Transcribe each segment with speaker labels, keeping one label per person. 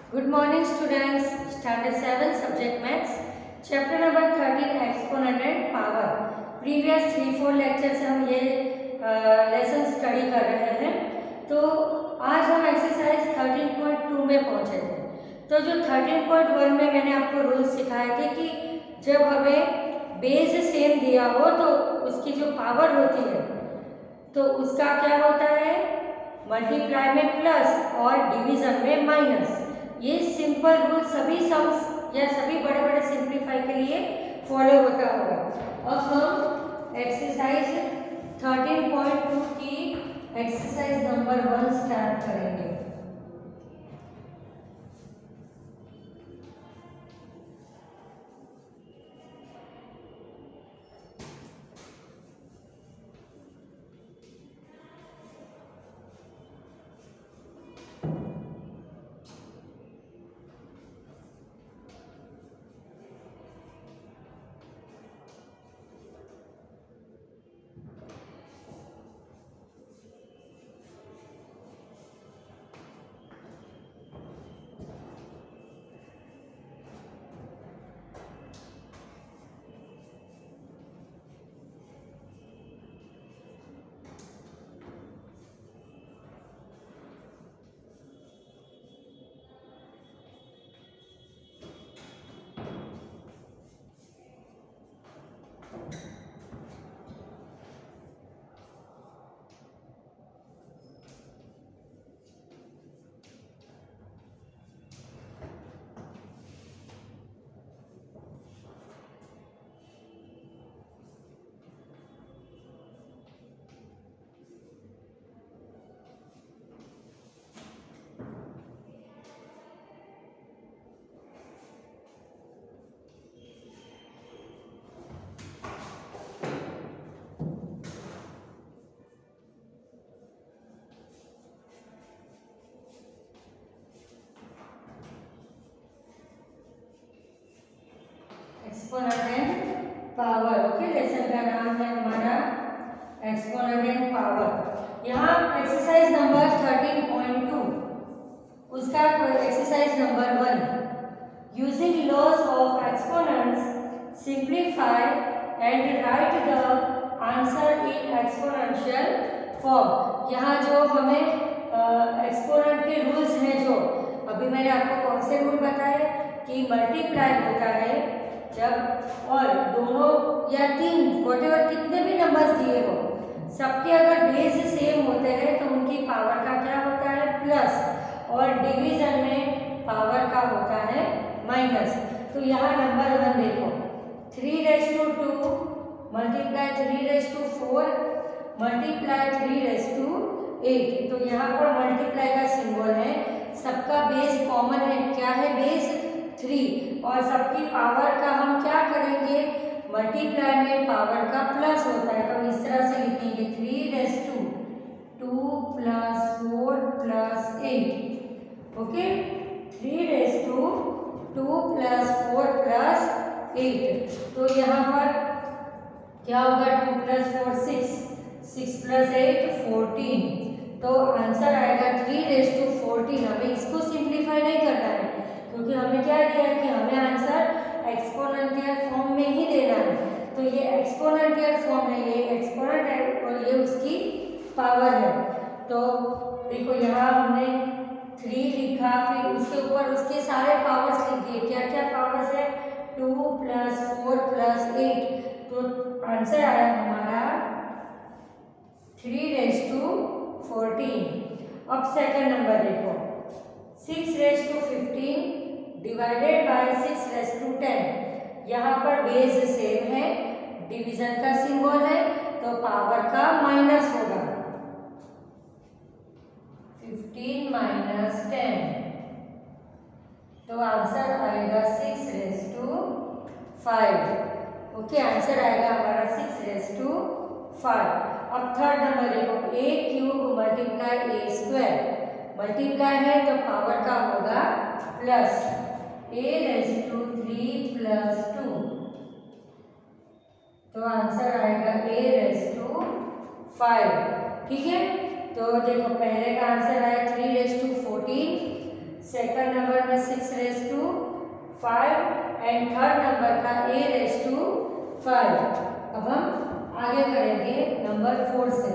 Speaker 1: Good morning students. Standard 7 subject maths. Chapter number 13 exponent and power. Previous 3-4 lecture से हम ये lesson study कर रहे हैं। तो आज हम एक्सरसाइज 13.2 में पहुँचे थे। तो जो 13.1 में मैंने आपको रूल्स सिखाए थे कि जब हमें बेस सेम दिया हो तो उसकी जो पावर होती है तो उसका क्या होता है, मल्टीप्लाई में प्लस और डिवीजन में माइनस। ये सिंपल रूल सभी सम्स या सभी बड़े बड़े सिंप्लीफाई के लिए फॉलो होता होगा। अब हम एक्सरसाइज 13.2 की एक्सरसाइज नंबर 1 स्टार्ट करेंगे। Exponent and power. Okay, lesson का नाम है हमारा एक्सपोनेंट एंड पावर। यहाँ एक्सरसाइज नंबर 13.2 उसका exercise number 1 using laws of exponents simplify and write the answer in exponential form. यहाँ जो हमें एक्सपोनेंट के रूल्स हैं, जो अभी मैंने आपको कौन से रूल बताए कि मल्टीप्लाई होता है जब और दोनों या तीन व्हाटएवर कितने भी नंबर्स दिए हो सबके अगर बेस सेम होते हैं तो उनकी पावर का क्या होता है, प्लस, और डिवीजन में पावर का होता है माइनस। तो यहाँ नंबर 1 देखो, 3^2 मल्टीप्लाई 3^4 मल्टीप्लाई 3^8। तो यहाँ पर मल्टीप्लाई का सिंबल है, सबका बेस कॉमन है, क्या है बेस 3, और सबकी पावर का हम क्या करेंगे, मल्टीप्लाई में पावर का प्लस होता है तो इस तरह से लिखेंगे 3^2 + 4 + 8। ओके, 3^2 + 4 + 8। तो यहाँ पर क्या होगा, 2 + 4 6, 6 + 8 14। तो आंसर आएगा 3^14। हमें इसको सिंप्लीफाई नहीं करना है क्योंकि हमें क्या दिया है कि हमें आंसर एक्सपोनेंशियल फॉर्म में ही देना है। तो ये एक्सपोनेंशियल फॉर्म है, ये एक्सपोनेंट है और ये उसकी पावर है। तो देखो यहाँ हमने 3 लिखा, फिर उसके ऊपर उसके सारे पावर्स लिख दिए। क्या क्या पावर्स है, 2 + 4 + 8। तो आंसर आया हमारा 3^14। अब सेकंड नंबर देखो, 6^15 डिवाइडेड बाय 6^10। यहाँ पर बेस सेम है, डिवीजन का सिंबल है तो पावर का माइनस होगा, 15 - 10। तो आंसर आएगा 6^5। ओके, आंसर आएगा हमारा 6^5। अब थर्ड नंबर देखो, a³ मल्टीप्लाई a² मल्टीप्लाई है तो पावर का होगा प्लस, a⁻³ + 2। तो आंसर आएगा a⁻5। ठीक है, तो देखो पहले का आंसर आया 3^14, सेकंड नंबर में 6⁵ एंड थर्ड नंबर का a⁵5। अब हम आगे करेंगे नंबर 4 से।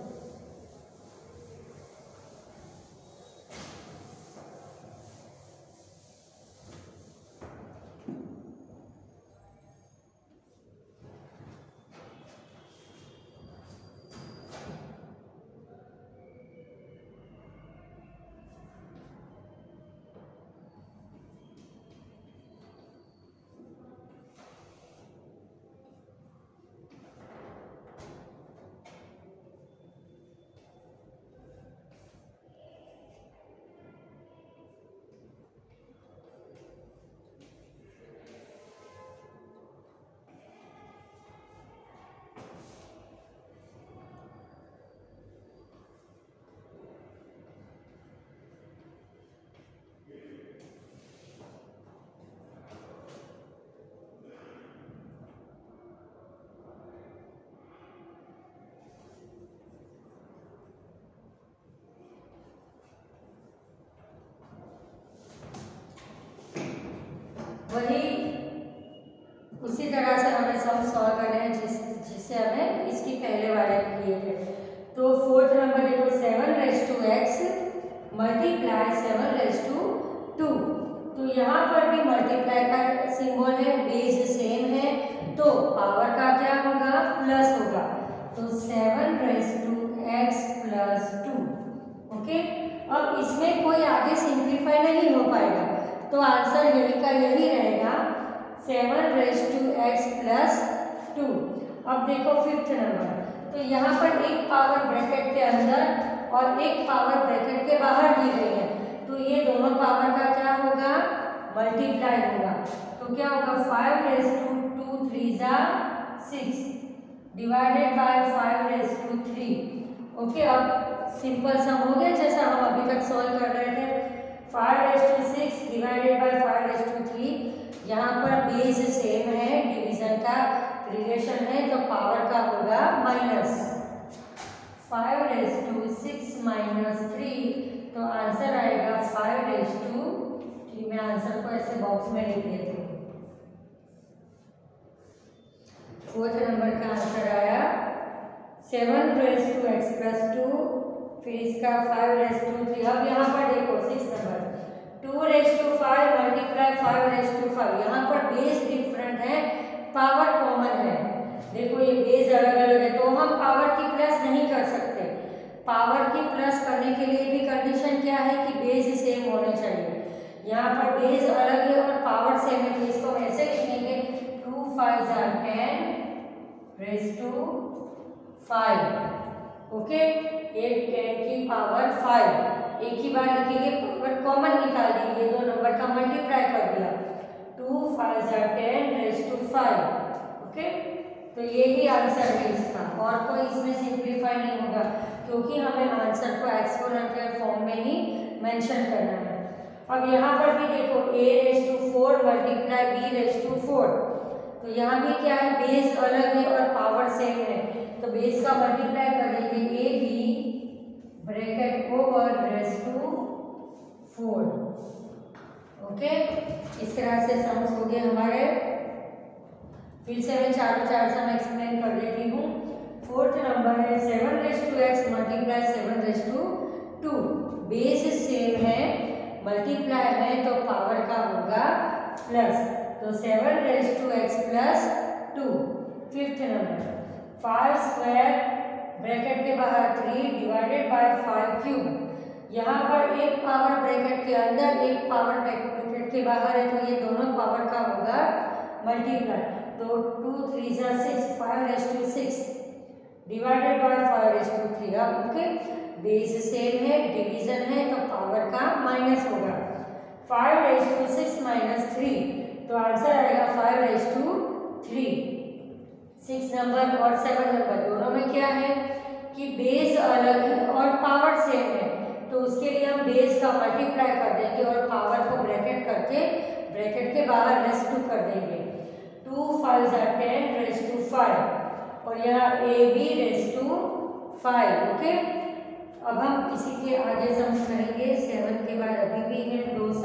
Speaker 1: वही उसी तरह से हमें सम सॉल्व करना है जिससे हमें इसकी पहले वाले किए थे। तो फोर्थ नंबर देखो 7⁵x मल्टीप्लाई 7⁵2। तो यहाँ पर भी मल्टीप्लाई का सिंबल है, बेस सेम है, तो पावर का क्या होगा, प्लस होगा। तो 7⁵x + 2। ओके, अब इसमें कोई आगे सिंप्लीफाई नहीं हो पाएगा, तो आंसर यही का यही रहेगा 7⁵x + 2। अब देखो फिफ्थ नंबर, तो यहाँ पर एक पावर ब्रैकेट के अंदर और एक पावर ब्रैकेट के बाहर दी गई है, तो ये दोनों पावर का क्या होगा, मल्टीप्लाई होगा। तो क्या होगा 5⁵2 3 डिवाइडेड बाय 5⁵3। ओके, अब सिंपल सम हो गया जैसा हम अभी तक सॉल्व कर रहे थे। 5⁵6 डिवाइडेड बाय 5⁵3। यहाँ पर बेस सेम है, डिवीजन का रिलेशन है, तो पावर का होगा माइनस 5⁵6 - 3। तो आंसर आएगा 5⁵3। मैं आंसर को ऐसे बॉक्स में लिख देती हूँ। फोर्थ नंबर का आंसर आया 7⁵x + 2, फिर इसका 5⁵3। अब यहाँ पर देखो 6 नंबर 2⁵5 मल्टीप्लाई 5⁵5। यहाँ पर बेस डिफरेंट है, पावर कॉमन है। देखो ये बेस अलग अलग है, तो हम पावर की प्लस नहीं कर सकते। पावर की प्लस करने के लिए भी कंडीशन क्या है कि बेस सेम होने चाहिए। यहाँ पर बेस अलग है और पावर सेम है, तो इसको हम ऐसे लिखेंगे 2 5 10⁵5। ओके, 10 की पावर 5। एक ही बार लिखेंगे, पावर कॉमन निकाल देंगे, दो नंबर का मल्टीप्लाई कर दिया, 2 5 10⁵5। ओके, तो यही आंसर है इसका, और कोई इसमें सिंप्लीफाई नहीं होगा, क्योंकि हमें आंसर को एक्सपोनेंशियल फॉर्म में ही मेंशन करना है। अब यहाँ पर भी देखो a⁴ मल्टीप्लाई b⁴। तो यहाँ भी क्या है, बेस अलग है और पावर सेम है, तो बेस का मल्टीप्लाई करेंगे ab/4। ओके, इस तरह से सम्स हो गए हमारे। फिर से मैं चारों सम एक्सप्लेन कर देती हूँ। फोर्थ नंबर है 7⁵x मल्टीप्लाई 7⁵2। बेस सेम है, मल्टीप्लाई है, तो पावर का होगा प्लस, तो 7⁵x + 2। फिफ्थ नंबर 5² ब्रैकेट के बाहर 3 डिवाइडेड बाय 5³। यहाँ पर एक पावर ब्रैकेट के अंदर, एक पावर ब्रैकेट के बाहर है, तो ये दोनों पावर का होगा मल्टीप्लाई। तो 2 3 6 5⁵6 डिवाइडेड बाय 5⁵3। अब ओके, बेस सेम है, डिवीजन है, तो पावर का माइनस होगा। 5⁵6 - 3, तो आंसर आएगा 5⁵3। 6 नंबर और 7 नंबर दोनों में क्या है कि बेस अलग है और पावर सेम है, तो उसके लिए हम बेस का मल्टीप्लाई कर देंगे और पावर को ब्रैकेट करके ब्रैकेट के बाहर ⁵2 कर देंगे। 2 5 10⁵5 और यहाँ ab⁵5। ओके, अब हम इसी के आगे सम करेंगे। 7 के बाद अभी भी है 2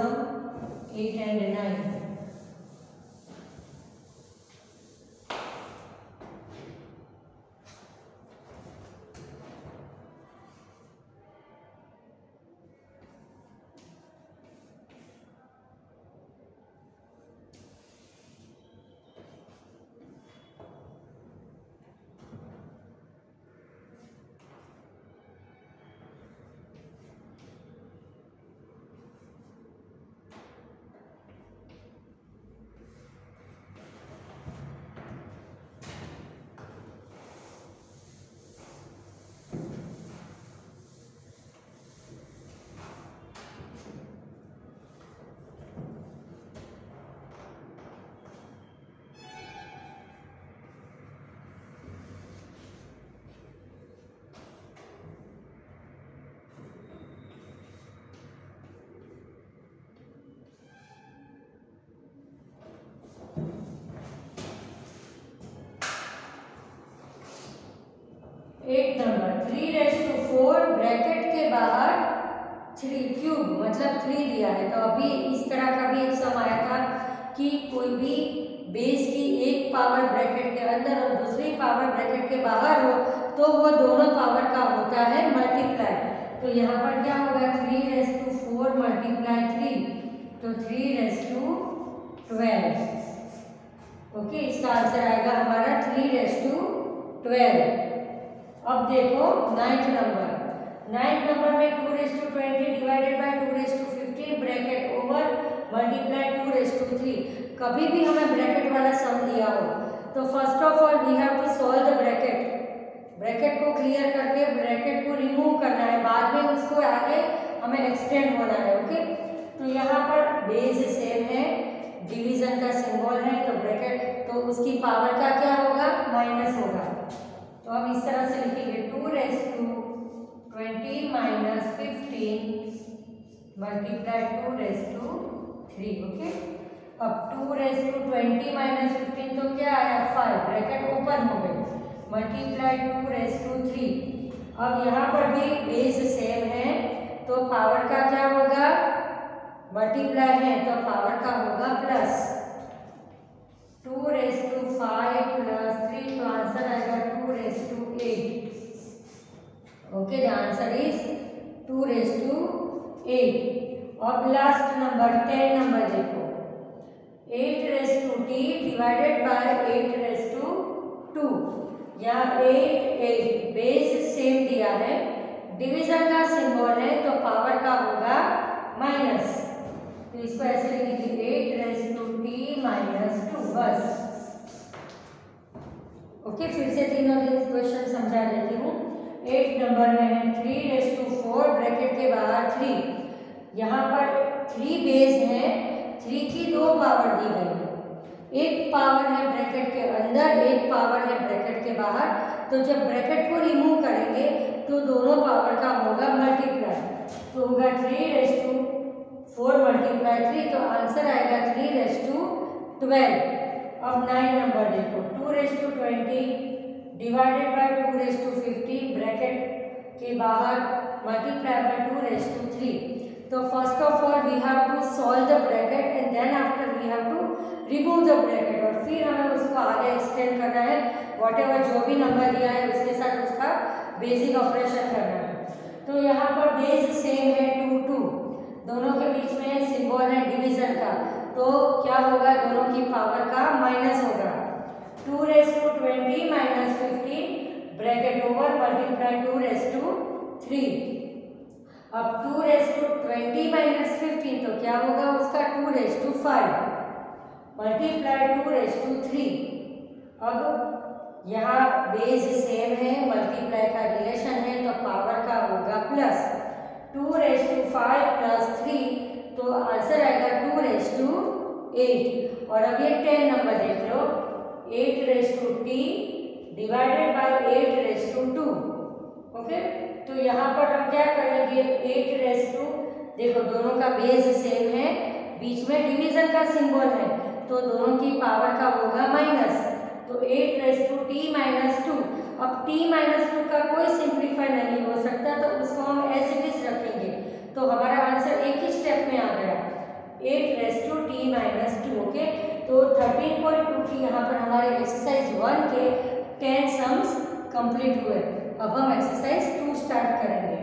Speaker 1: 8 नंबर 3⁴ ब्रैकेट के बाहर 3 क्यूब मतलब 3 दिया है। तो अभी इस तरह का भी एक सम आया था कि कोई भी बेस की एक पावर ब्रैकेट के अंदर और दूसरी पावर ब्रैकेट के बाहर हो तो वो दोनों पावर का होता है मल्टीप्लाई। तो यहाँ पर क्या होगा 3⁴ मल्टीप्लाई 3 तो 3⁻12। ओके, इसका आंसर आएगा हमारा 3⁻12। अब देखो 9th नंबर में 2⁻20 divided by 2⁻15 bracket over multiply 2⁻3। कभी भी हमें ब्रैकेट वाला सम दिया हो तो first of all we have to solve the bracket को क्लियर करके ब्रैकेट को रिमूव करना है, बाद में उसको आगे हमें एक्सटेंड होना है। ओके, तो यहाँ पर बेस सेम है, डिवीजन का सिंबल है, तो ब्रैकेट तो उसकी पावर का क्या होगा माइनस होगा। तो हम इस तरह से लिखेंगे 2⁻20 माइनस 15 मल्टीप्लाई 2⁻3। ओके, अब 2⁻20 माइनस 15 तो क्या आया 5, ब्रैकेट ओपन हो गई, मल्टीप्लाई 2⁻3। अब यहाँ पर भी बेस सेम है तो पावर का क्या होगा मल्टीप्लाई है तो पावर का होगा प्लस 2⁻5 प्लस 3 तो आंसर आएगा 2⁻8। Okay, the answer is 2⁻8। अब लास्ट नंबर 10 नंबर देखो 8⁻t डिवाइडेड बाय 8⁻2। यहाँ 8 बेस सेम दिया है, डिवीजन का सिंबल है तो पावर का होगा माइनस। तो इसको ऐसे लिखेंगे 8⁻t माइनस 2 बस। ओके, फिर से तीनों क्वेश्चन समझा देती हूँ। 8 नंबर में है 3⁻4 ब्रैकेट के बाहर 3। यहाँ पर 3 बेस है, 3 की 2 पावर दी गई है, एक पावर है ब्रैकेट के अंदर, एक पावर है ब्रैकेट के बाहर। तो जब ब्रैकेट को रिमूव करेंगे तो दोनों पावर का होगा मल्टीप्लाई, तो होगा 3⁻4 मल्टीप्लाई 3 तो आंसर आएगा 3⁻12। अब 9 नंबर देखो 2⁻20 डिवाइडेड बाय 2⁻15 ब्रैकेट के बाहर मल्टीप्लाई बाय 2⁻3। तो first of all we have to solve the bracket and then after we have to remove the bracket, और फिर हमें उसको आगे एक्सटेंड करना है, व्हाटएवर जो भी नंबर दिया है उसके साथ उसका बेसिक ऑपरेशन करना है। तो यहाँ पर बेस सेम है 2 दोनों के बीच में सिंबल है डिवीजन का, तो क्या होगा दोनों की पावर का माइनस होगा। 2⁻20 माइनस 15 ब्रैकेट ओवर मल्टीप्लाई 2⁻3। अब 2⁻20 माइनस 15 तो क्या होगा उसका 2⁻5 मल्टीप्लाई 2⁻3। अब यहाँ बेस सेम है, मल्टीप्लाई का रिलेशन है तो पावर का होगा प्लस 2⁻5 प्लस 3 तो आंसर आएगा 2⁻8। और अब ये 10 नंबर देख लो 8⁻t डिवाइडेड बाय 8⁻2। ओके, तो यहाँ पर हम क्या करेंगे 8⁻2, देखो दोनों का बेस सेम है, बीच में डिवीजन का सिंबल है तो दोनों की पावर का होगा माइनस, तो 8⁻t माइनस 2। अब t माइनस 2 का कोई सिंप्लीफाई नहीं हो सकता तो उसको हम एज इट इज रखेंगे, तो हमारा आंसर एक ही स्टेप में आ गया 8⁻t माइनस 2। ओके, तो 13.2 की यहाँ पर हमारे एक्सरसाइज 1 के 10 सम्स कंप्लीट हुए। अब हम एक्सरसाइज 2 स्टार्ट करेंगे।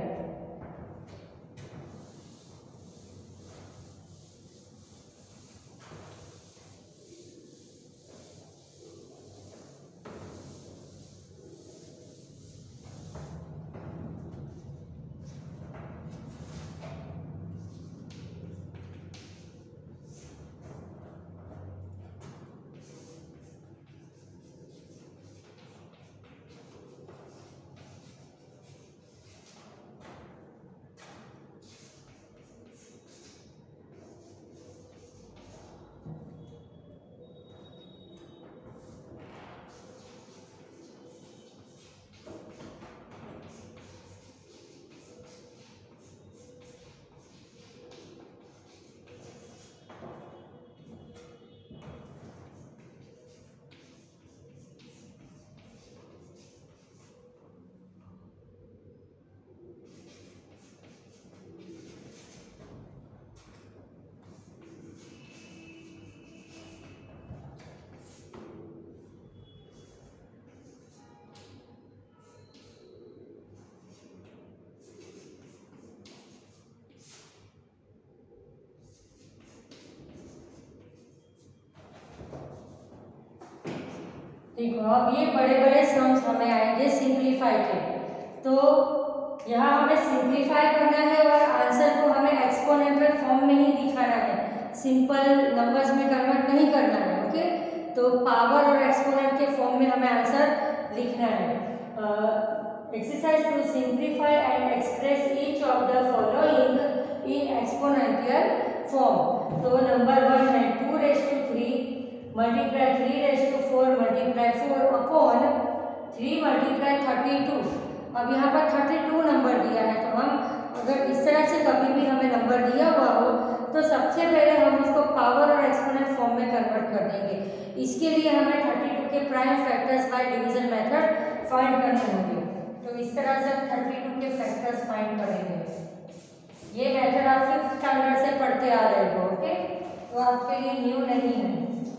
Speaker 1: देखो अब ये बड़े बड़े सम्स हमें आएंगे सिंप्लीफाई के, तो यहाँ हमें सिंप्लीफाई करना है और आंसर को हमें एक्सपोनेंशियल फॉर्म में ही दिखाना है, सिंपल नंबर्स में कन्वर्ट नहीं करना है। ओके, तो पावर और एक्सपोनेंट के फॉर्म में हमें आंसर लिखना है। Exercise two simplify and express each of the following in exponential form. तो नंबर 1 है 2⁵ मल्टीप्लाई 3⁴ मल्टीप्लाई 4 अपॉन 3 मल्टीप्लाई 32। अब यहाँ पर 32 नंबर दिया है, तो हम अगर इस तरह से कभी भी हमें नंबर दिया हुआ हो तो सबसे पहले हम उसको पावर और एक्सपोनेंट फॉर्म में कन्वर्ट कर देंगे। इसके लिए हमें 32 के prime factors by division method find करने होंगे। तो इस तरह से हम 32 के फैक्टर्स फाइंड करेंगे। ये मेथड आप 5th स्टैंडर्ड से पढ़ते आ रहे हो। ओके, तो आपके लिए न्यू नहीं है।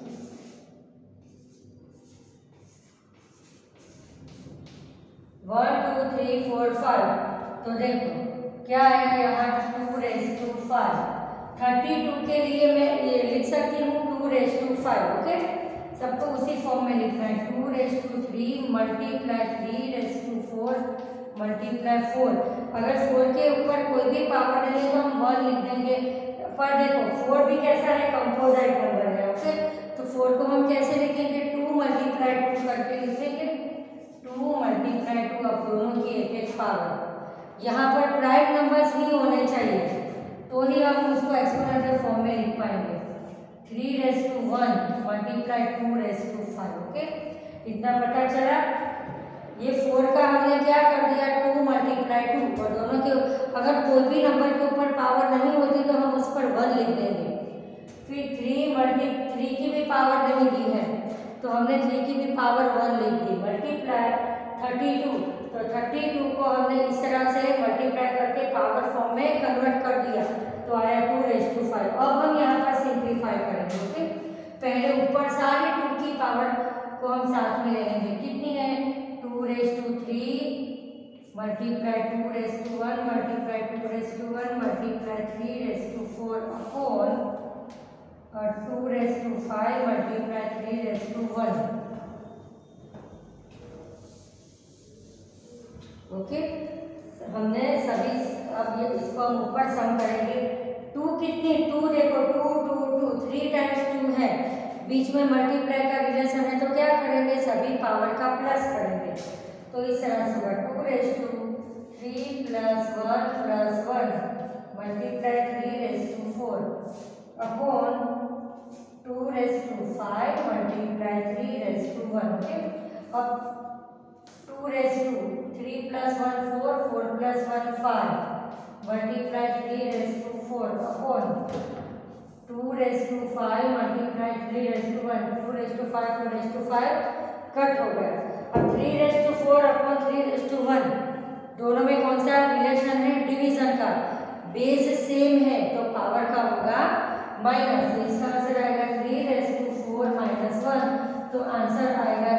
Speaker 1: 1 2 3 4 5, तो देखो क्या आएगा यहाँ 2⁵5। 32 के लिए मैं ये लिख सकती हूँ 2⁵5। ओके, सबको उसी फॉर्म में लिखना है। 2⁵3 मल्टीप्लाई 3⁴ मल्टीप्लाई 4। अगर 4 के ऊपर कोई भी पावर नहीं है तो हम 1 लिख देंगे। पर देखो 4 भी कैसा है, कंपोजिट नंबर है। ओके, तो 4 को हम कैसे लिखेंगे, 2 मल्टीप्लाई 2 करके लिखेंगे। 2 मल्टीप्लाई 2, अब दोनों की एक पावर। यहाँ पर प्राइम नंबर्स ही होने चाहिए, तो ही हम उसको एक्सपोनेंशियल फॉर्म में लिख पाएंगे। 3⁻1 मल्टीप्लाई 2⁵5। ओके, इतना पता चला। ये 4 का हमने क्या कर दिया, 2 मल्टीप्लाई 2, और दोनों के अगर कोई भी नंबर के ऊपर पावर नहीं होती तो हम उस पर 1 लिख देंगे। फिर 3 की भी पावर नहीं दी है तो हमने 3 की भी पावर 1 लिख दी। मल्टीप्लाई 32, तो 32 को हमने इस तरह से मल्टीप्लाई करके पावर फॉर्म में कन्वर्ट कर दिया, तो आया 2⁵5। अब हम यहाँ पर सिंप्लीफाई करेंगे। ओके, पहले ऊपर सारी 2 की पावर को हम साथ में ले लेंगे। कितनी है, 2⁵3 multiply 2⁵1 multiply 2⁵1 multiply 3⁵4 upon 2⁵5 multiply 3⁵1। Okay, हमने सभी, अब ये इसको हम ऊपर सम करेंगे। 2 कितनी, 2 देखो 2 2 2 3 टाइम्स 2 है, बीच में मल्टीप्लाई का रिलेशन है, तो क्या करेंगे, सभी पावर का प्लस करेंगे। तो इस तरह से 2⁵3 + 1 + 1 मल्टीप्लाई 3⁵4 अपॉन 2⁵5 मल्टीप्लाई 3⁵1। ओके, अब 2⁵3 + 1 4 4 + 1 5 मल्टीप्लाई 3⁵4 अपॉन 2⁵5 मल्टीप्लाई 3⁵1। 2⁵5 2⁵5 कट हो गया। अब 3⁵4 अपॉन 3⁵1, दोनों में कौन सा रिलेशन है, डिवीजन का। बेस सेम है तो पावर का होगा माइनस, तो इसका आंसर आएगा 3⁵4 - 1, तो आंसर आएगा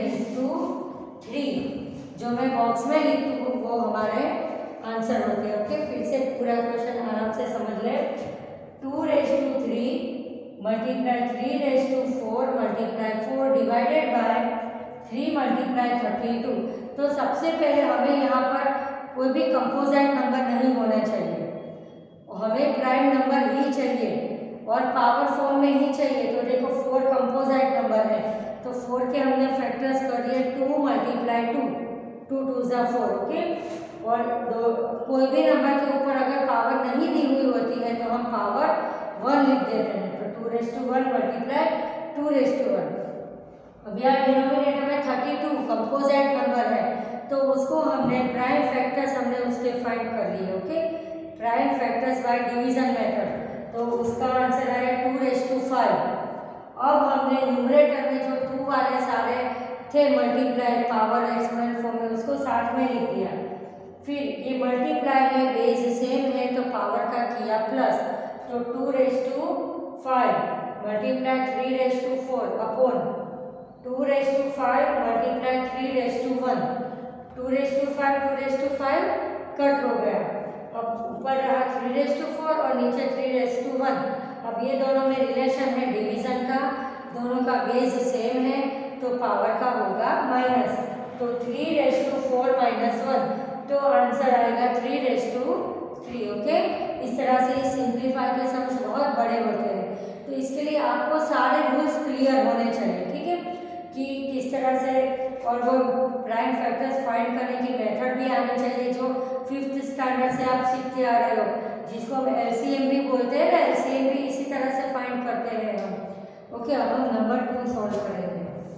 Speaker 1: 3⁵3। जो मैं बॉक्स में लिखती हूँ वो हमारे आंसर होते हैं। ओके, फिर से पूरा क्वेश्चन आराम से समझ ले। 2⁵3 multiply 3⁵4 multiply 4 divided by 3 multiply 32। तो सबसे पहले हमें यहाँ पर कोई भी कंपोजिट नंबर नहीं होना चाहिए, हमें प्राइम नंबर ही चाहिए और पावर फॉर्म में ही चाहिए। तो देखो 4 कंपोजिट नंबर है, तो 4 के हमने फैक्टर्स कर दिए 2 मल्टीप्लाई 2, 2 2 = 4। ओके, और कोई भी नंबर के ऊपर अगर पावर नहीं दी हुई होती है तो हम पावर 1 लिख देते हैं। तो 2⁵1 मल्टीप्लाई 2⁵1। अब यहाँ डिनोमिनेटर में 32 कंपोजिट नंबर है, तो उसको हमने प्राइम फैक्टर्स हमने उसके फाइंड कर लिए। Okay, prime factors by division method, तो उसका आंसर आया 2⁵5। अब हमने न्यूमरेटर में जो 2 वाले सारे थे मल्टीप्लाई पावर एक्सपोनेंट फॉर्म में, उसको साथ में लिख दिया। फिर ये मल्टीप्लाई है, बेस सेम है, तो पावर का किया प्लस, तो 2⁵5 मल्टीप्लाई 3⁵4 अपॉन 2⁵5 मल्टीप्लाई 3⁵1। 2⁵5 2⁵5 कट हो गया। अब ऊपर रहा 3⁵4 और नीचे 3⁵1। अब ये दोनों में रिलेशन है डिवीजन का, दोनों का बेस सेम है, तो पावर का होगा माइनस, तो 3⁻4 - 1, तो आंसर आएगा 3⁻3। ओके, इस तरह से सिंप्लीफाई के सम्स बहुत बड़े होते हैं, तो इसके लिए आपको सारे रूल्स क्लियर होने चाहिए, ठीक है, कि किस तरह से, और वो प्राइम फैक्टर्स फाइंड करने की मेथड भी आनी चाहिए जो 5th स्टैंडर्ड से आप सीखते आ रहे हो, जिसको हम एलसीएम भी बोलते हैं ना, एलसीएम भी इसी तरह से फाइंड करते हैं हम। ओके, अब हम नंबर 2 सॉल्व करेंगे।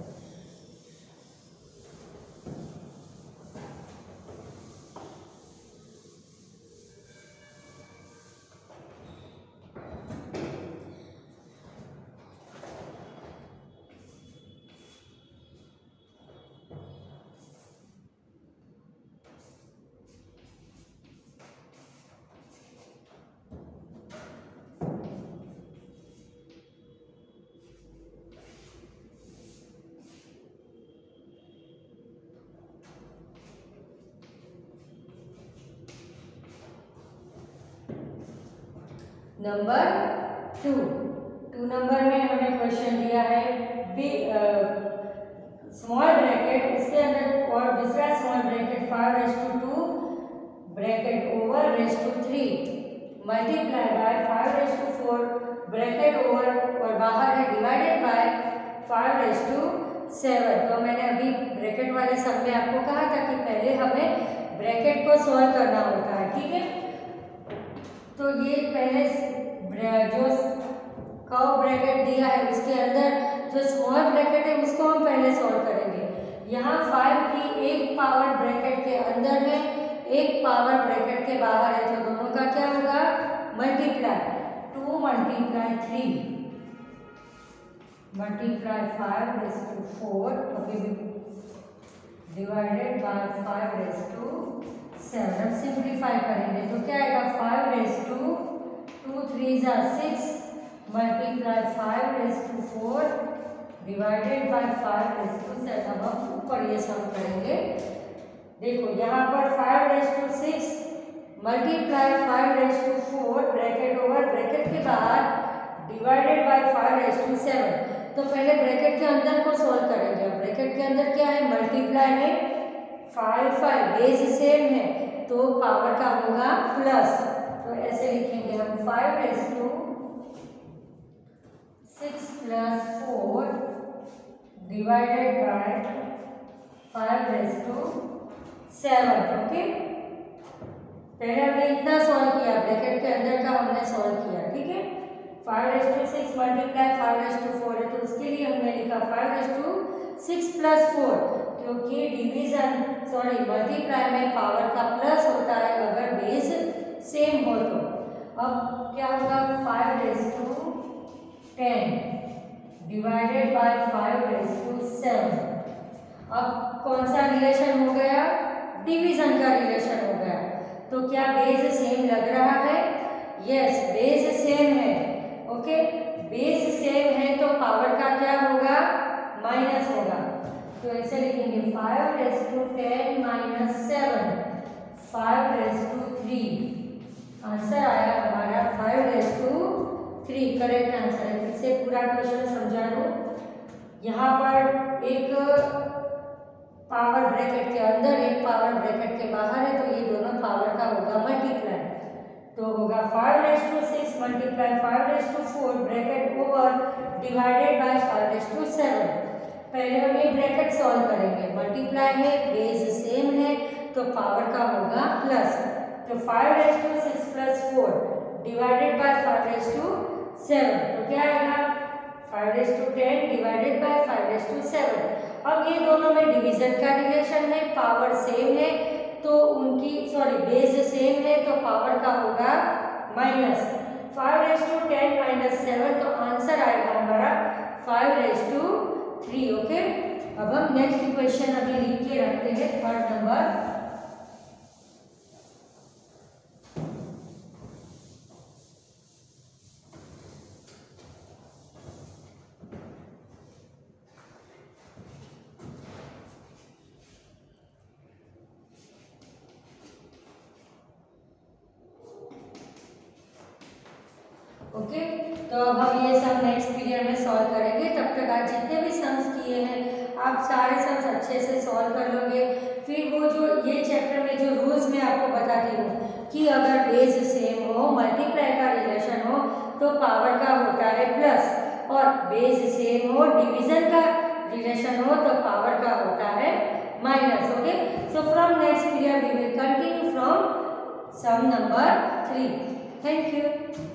Speaker 1: नंबर 2 नंबर में हमें क्वेश्चन दिया है स्मॉल ब्रैकेट, उसके अंदर और दूसरा small bracket 5⁻2 bracket over ⁻3 multiply by 5⁻4 bracket over और बाहर है डिवाइडेड बाय 5⁻7। तो मैंने अभी ब्रैकेट वाले सब में आपको कहा था कि पहले हमें ब्रैकेट को सॉल्व करना होता है, ठीक है। तो ये पहले जो कर्व ब्रैकेट दिया है उसके अंदर जो स्मॉल ब्रैकेट है उसको हम पहले सॉल्व करेंगे। यहाँ 5 की एक पावर ब्रैकेट के अंदर है, एक पावर ब्रैकेट के बाहर है, तो दोनों का क्या होगा मल्टीप्लाई, 2 × 3 मल्टीप्लाई 5⁻4 डिवाइडेड बाय 5⁻7। अब सिंप्लीफाई करेंगे तो क्या आएगा 5⁻2 3 × 6 मल्टीप्लाई 5⁻4 डिवाइडेड बाय 5⁻7। अब हम ऊपर ये सम करेंगे। देखो यहाँ पर 5⁻6 मल्टीप्लाई 5⁻4 ब्रैकेट ओवर ब्रैकेट के बाहर डिवाइडेड बाय 5⁻7। तो पहले ब्रैकेट के अंदर को सॉल्व करेंगे। ब्रैकेट के अंदर क्या है मल्टीप्लाई है, 5 बेस सेम है तो पावर का होगा प्लस, तो ऐसे लिखेंगे हम 5⁻6 + 4 डिवाइडेड बाय 5⁻7। ओके, पहले हमने इतना सॉल्व किया, ब्रैकेट के अंदर का हमने सॉल्व किया, ठीक है। 5⁻6 मल्टीप्लाई 5⁻4 है तो उसके लिए हमने लिखा 5⁻6 + 4, क्योंकि डिवीजन मल्टीप्लाई में पावर का प्लस होता है अगर बेस सेम हो तो। अब क्या होगा 5⁻10 डिवाइडेड बाय 5⁻7। अब कौन सा रिलेशन हो गया, डिवीजन का रिलेशन हो गया। तो क्या बेस सेम लग रहा है, यस बेस सेम है। ओके, बेस सेम है तो पावर का क्या होगा माइनस होगा, तो ऐसे लिखेंगे 5⁻10 - 7 5⁻3। आंसर आया हमारा 5⁻3, करेक्ट आंसर है। फिर से पूरा क्वेश्चन समझा दो। यहाँ पर एक पावर ब्रैकेट के अंदर एक पावर ब्रैकेट के बाहर है, तो ये दोनों पावर का होगा मल्टीप्लाई, तो होगा 5⁻6 multiply 5⁻4 bracket over divided by 5⁻7। पहले हम ये ब्रैकेट सॉल्व करेंगे, मल्टीप्लाई है बेस सेम है तो पावर का होगा प्लस, तो 5⁻6 + 4 डिवाइडेड बाय 5⁻7, तो क्या आएगा 5⁻10 डिवाइडेड बाय 5⁻7। अब ये दोनों में डिवीजन का रिलेशन है, पावर सेम है तो उनकी बेस सेम है तो पावर का होगा माइनस, 5⁻10 - 7, तो आंसर आएगा हमारा 5⁻3। ओके, अब हम नेक्स्ट क्वेश्चन अभी लिख के रखते हैं, 3rd नंबर। ओके, तो अब हम ये सब नेक्स्ट पीरियड में सॉल्व करेंगे। तब तक आज जितने भी सम्स किए हैं आप सारे सम्स अच्छे से सॉल्व कर लोगे। फिर वो जो ये चैप्टर में जो रूल्स मैं आपको बताती हूँ कि अगर बेस सेम हो, मल्टीप्लाई का रिलेशन हो तो पावर का होता है प्लस, और बेस सेम हो, डिवीजन का रिलेशन हो तो पावर का होता है minus. Okay, so from next period we will continue from sum number 3। Thank you.